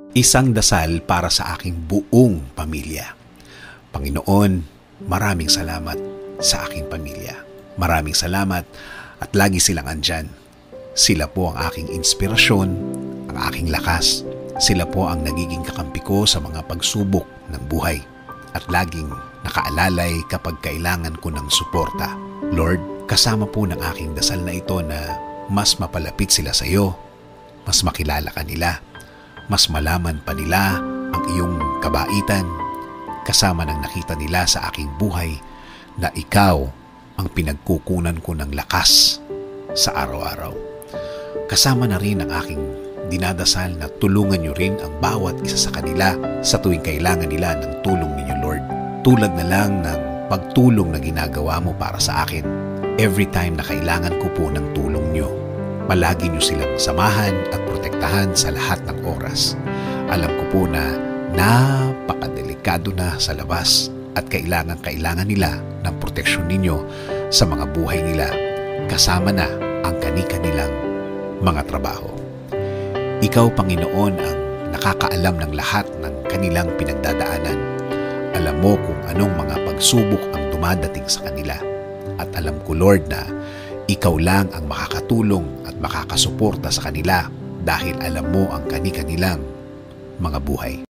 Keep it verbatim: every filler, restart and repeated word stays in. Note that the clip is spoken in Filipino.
Isang dasal para sa aking buong pamilya. Panginoon, maraming salamat sa aking pamilya. Maraming salamat at lagi silang andyan. Sila po ang aking inspirasyon, ang aking lakas. Sila po ang nagiging kakampi ko sa mga pagsubok ng buhay at laging nakaalalay kapag kailangan ko ng suporta. Lord, kasama po ng aking dasal na ito na mas mapalapit sila sa iyo, mas makilala ka nila, mas malaman pa nila ang iyong kabaitan, kasama ng nakita nila sa aking buhay na ikaw ang pinagkukunan ko ng lakas sa araw-araw. Kasama na rin ang aking dinadasal na tulungan niyo rin ang bawat isa sa kanila sa tuwing kailangan nila ng tulong ninyo, Lord. Tulad na lang ng pagtulong na ginagawa mo para sa akin. Every time na kailangan ko po ng tulong niyo, palagi niyo silang samahan at protektahan sa lahat ng oras. Alam ko po na napakadelikado na sa labas at kailangan-kailangan nila ng proteksyon ninyo sa mga buhay nila, kasama na ang kani-kanilang mga trabaho. Ikaw, Panginoon, ang nakakaalam ng lahat ng kanilang pinagdadaanan. Alam mo kung anong mga pagsubok ang dumadating sa kanila. At alam ko, Lord, na ikaw lang ang makakatulong at makakasuporta sa kanila dahil alam mo ang kani-kanilang mga buhay.